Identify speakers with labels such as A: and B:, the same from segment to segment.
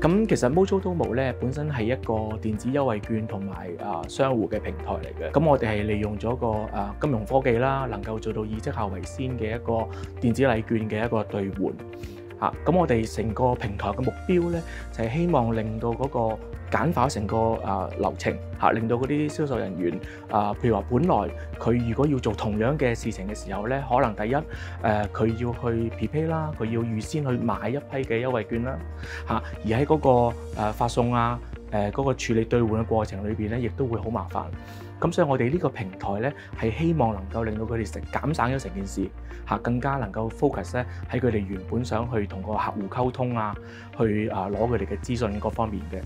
A: 咁其實 Mojo.Domo 咧本身係一個電子優惠券同埋商戶嘅平台嚟嘅。咁我哋係利用咗個金融科技啦，能夠做到以績效為先嘅一個電子禮券嘅一個兌換。咁我哋成個平台嘅目標咧，就係希望令到嗰個簡化成個流程令到嗰啲銷售人員譬如話，本來佢如果要做同樣嘅事情嘅時候咧，可能第一佢要去 prepay 啦，佢要預先去買一批嘅優惠券啦，而喺嗰個發送嗰個處理兌換嘅過程裏邊咧，亦都會好麻煩。咁所以我哋呢個平台咧，係希望能夠令到佢哋減省咗成件事，更加能夠 focus 咧喺佢哋原本想去同個客戶溝通去攞佢哋嘅資訊各方面嘅。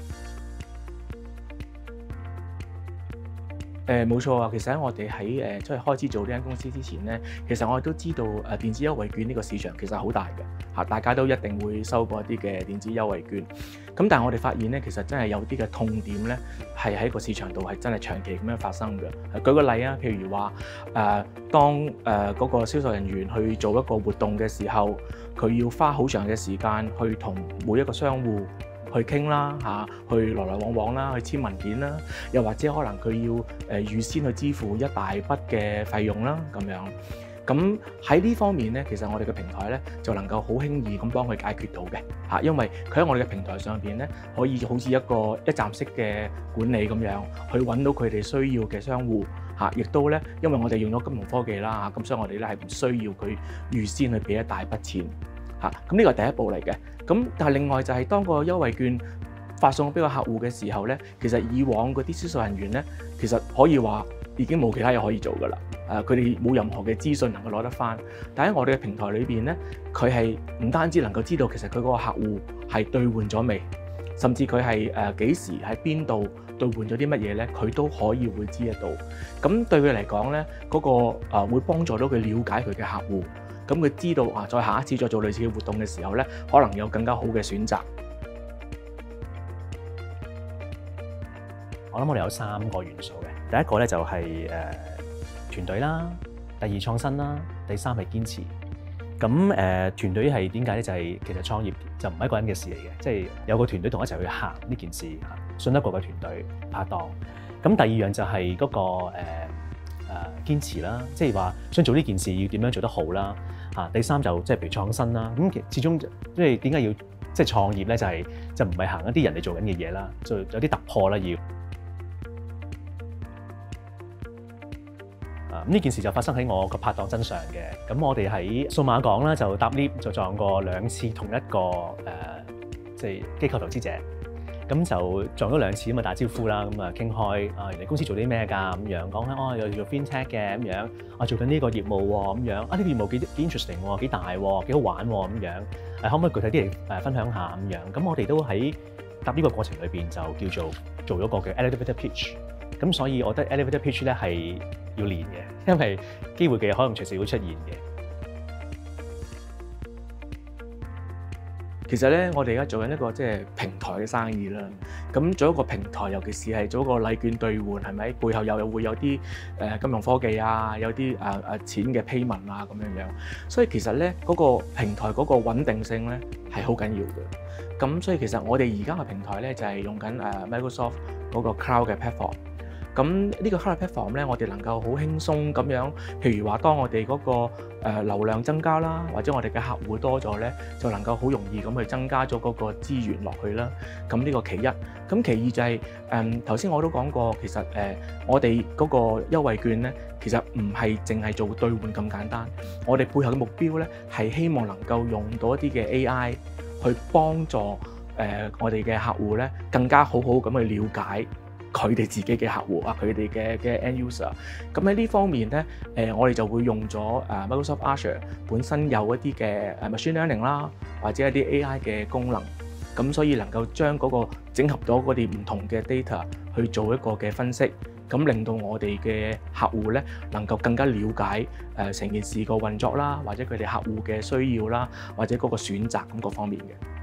A: 冇錯啊！其實我哋喺即係開始做呢間公司之前咧，其實我哋都知道電子優惠券呢個市場其實好大嘅，大家都一定會收過一啲嘅電子優惠券。咁但係我哋發現咧，其實真係有啲嘅痛點咧，係喺個市場度係真係長期咁樣發生嘅。舉個例啊，譬如話當嗰個銷售人員去做一個活動嘅時候，佢要花好長嘅時間去同每一個商戶去傾啦，去來來往往啦，去簽文件啦，又或者可能佢要預先去支付一大筆嘅費用啦，咁樣。咁喺呢方面咧，其實我哋嘅平台咧就能夠好輕易咁幫佢解決到嘅，因為佢喺我哋嘅平台上邊咧，可以好似一個一站式嘅管理咁樣，去揾到佢哋需要嘅商戶，亦都咧，因為我哋用咗金融科技啦，咁所以我哋咧係唔需要佢預先去俾一大筆錢。咁呢個係第一步嚟嘅。咁但係另外就係當個優惠券發送俾個客戶嘅時候咧，其實以往嗰啲銷售人員咧，其實可以話已經冇其他嘢可以做㗎啦。佢哋冇任何嘅資訊能夠攞得返。但喺我哋嘅平台裏邊咧，佢係唔單止能夠知道其實佢嗰個客戶係兌換咗未，甚至佢係幾時喺邊度兌換咗啲乜嘢咧，佢都可以會知得到。咁對佢嚟講咧，嗰個會幫助到佢了解佢嘅客戶。咁佢知道再下一次再做類似嘅活動嘅時候咧，可能有更加好嘅選擇。
B: 我諗我哋有3個元素嘅，第一個咧就係團隊啦，第二創新啦，第三係堅持。咁團隊係點解咧？就係其實創業就唔係一個人嘅事嚟嘅，即係有個團隊同我一齊去行呢件事，信得過嘅團隊拍檔。咁第二樣就係嗰個堅持啦，即係話想做呢件事要點樣做得好啦。第三就即係譬如創新啦。咁始終即係點解要即係創業咧？就唔係行一啲人哋做緊嘅嘢啦，就有啲突破啦要。呢件事就發生喺我個拍檔身上嘅。咁我哋喺數碼港啦，就搭 lift 就撞過2次同一個即係機構投資者。咁就撞咗2次咁啊，打招呼啦，咁啊傾開原來公司做啲咩㗎咁樣，講緊又做 FinTech 嘅咁樣，做緊呢個業務喎咁樣，呢個業務幾 interesting 喎，幾大喎，幾好玩喎咁樣，可唔可以具體啲嚟分享下咁樣？咁我哋都喺搭呢個過程裏邊就叫做咗個嘅 elevator pitch。咁所以我覺得 elevator pitch 咧係要練嘅，因為機會嘅可能隨時會出現嘅。
A: 其實咧，我哋而家做緊一個即係平台嘅生意啦。咁做一個平台，尤其是係做一個禮券兌換，係咪背後又會有啲金融科技啊，有啲錢嘅 payment 啊咁樣樣。所以其實咧，嗰個平台嗰個穩定性咧係好緊要嘅。咁所以其實我哋而家嘅平台咧就係用緊Microsoft 嗰個 Cloud 嘅 platform。咁呢個 Cloud platform 咧，我哋能夠好輕鬆咁樣，譬如話當我哋嗰個流量增加啦，或者我哋嘅客戶多咗咧，就能夠好容易咁去增加咗嗰個資源落去啦。咁呢個其一。咁其二就係頭先我都講過，其實我哋嗰個優惠券咧，其實唔係淨係做兌換咁簡單。我哋背後嘅目標咧，係希望能夠用到一啲嘅 AI 去幫助我哋嘅客戶咧，更加好好咁去了解佢哋自己嘅客戶佢哋嘅 end user。咁喺呢方面咧，我哋就會用咗Microsoft Azure 本身有一啲嘅machine learning 啦，或者一啲 AI 嘅功能。咁所以能夠將嗰個整合到嗰啲唔同嘅 data 去做一個嘅分析，咁令到我哋嘅客戶咧能夠更加了解成件事個運作啦，或者佢哋客戶嘅需要啦，或者嗰個選擇咁各方面嘅。